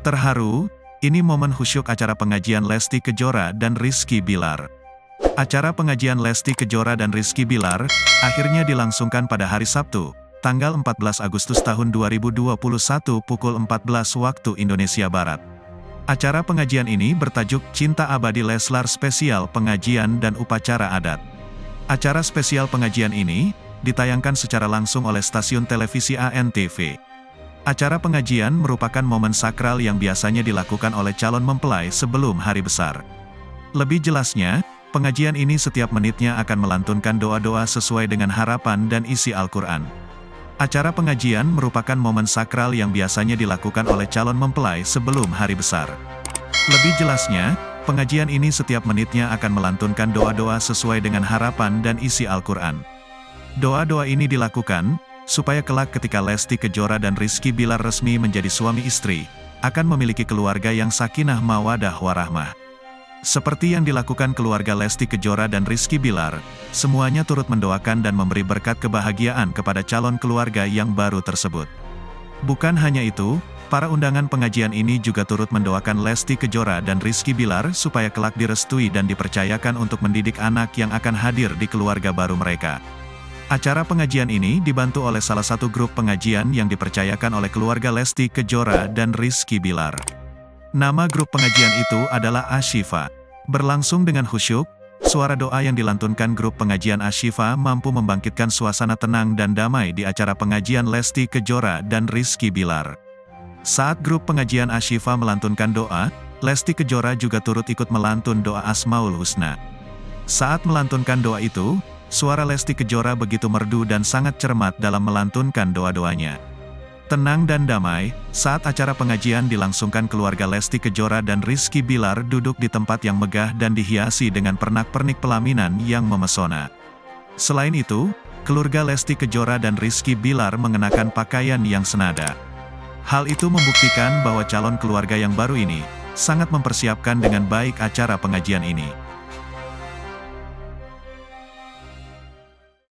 Terharu, ini momen khusyuk acara pengajian Lesti Kejora dan Rizky Bilar. Acara pengajian Lesti Kejora dan Rizky Bilar akhirnya dilangsungkan pada hari Sabtu, tanggal 14 Agustus tahun 2021 pukul 14 waktu Indonesia Barat. Acara pengajian ini bertajuk Cinta Abadi Leslar Spesial Pengajian dan Upacara Adat. Acara spesial pengajian ini ditayangkan secara langsung oleh stasiun televisi ANTV. Acara pengajian merupakan momen sakral yang biasanya dilakukan oleh calon mempelai sebelum hari besar. Lebih jelasnya, pengajian ini setiap menitnya akan melantunkan doa-doa sesuai dengan harapan dan isi Al-Quran. Acara pengajian merupakan momen sakral yang biasanya dilakukan oleh calon mempelai sebelum hari besar. Lebih jelasnya, pengajian ini setiap menitnya akan melantunkan doa-doa sesuai dengan harapan dan isi Al-Quran. Doa-doa ini dilakukan supaya kelak ketika Lesti Kejora dan Rizky Bilar resmi menjadi suami istri, akan memiliki keluarga yang sakinah mawadah warahmah. Seperti yang dilakukan keluarga Lesti Kejora dan Rizky Bilar, semuanya turut mendoakan dan memberi berkat kebahagiaan kepada calon keluarga yang baru tersebut. Bukan hanya itu, para undangan pengajian ini juga turut mendoakan Lesti Kejora dan Rizky Bilar supaya kelak direstui dan dipercayakan untuk mendidik anak yang akan hadir di keluarga baru mereka. Acara pengajian ini dibantu oleh salah satu grup pengajian yang dipercayakan oleh keluarga Lesti Kejora dan Rizky Bilar. Nama grup pengajian itu adalah Ashifa. Berlangsung dengan khusyuk, suara doa yang dilantunkan grup pengajian Ashifa mampu membangkitkan suasana tenang dan damai di acara pengajian Lesti Kejora dan Rizky Bilar. Saat grup pengajian Ashifa melantunkan doa, Lesti Kejora juga turut ikut melantun doa Asmaul Husna. Saat melantunkan doa itu, suara Lesti Kejora begitu merdu dan sangat cermat dalam melantunkan doa-doanya. Tenang dan damai, saat acara pengajian dilangsungkan keluarga Lesti Kejora dan Rizky Bilar duduk di tempat yang megah dan dihiasi dengan pernak-pernik pelaminan yang memesona. Selain itu, keluarga Lesti Kejora dan Rizky Bilar mengenakan pakaian yang senada. Hal itu membuktikan bahwa calon keluarga yang baru ini sangat mempersiapkan dengan baik acara pengajian ini.